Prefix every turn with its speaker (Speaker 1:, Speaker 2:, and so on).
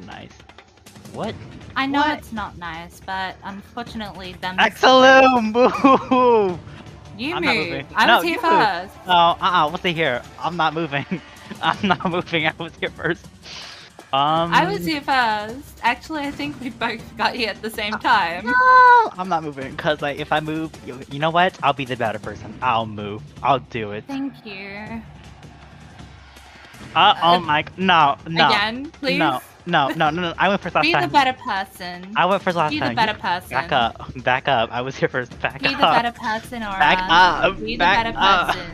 Speaker 1: nice. What?
Speaker 2: I know
Speaker 1: What?
Speaker 2: it's not nice, but unfortunately, them.
Speaker 1: Excellent! Move!
Speaker 2: You
Speaker 1: I'm not
Speaker 2: move.
Speaker 1: moving.
Speaker 2: I
Speaker 1: No,
Speaker 2: was here
Speaker 1: you move.
Speaker 2: first.
Speaker 1: Oh, we'll stay here. I'm not moving. I'm not moving. I was here first.
Speaker 2: I was here first. Actually, I think we both got here at the same time.
Speaker 1: No, I'm not moving because like if I move, you know what? I'll be the better person. I'll move. I'll do it.
Speaker 2: Thank you.
Speaker 1: Oh my! No.
Speaker 2: Again, please.
Speaker 1: No. I went first last
Speaker 2: Be
Speaker 1: time.
Speaker 2: the better person.
Speaker 1: I went first last time.
Speaker 2: Be the better person.
Speaker 1: Back up. Back up. I was here first. Back up.
Speaker 2: Be the better person, or
Speaker 1: Back up.
Speaker 2: Be the
Speaker 1: Back
Speaker 2: better
Speaker 1: up.
Speaker 2: person.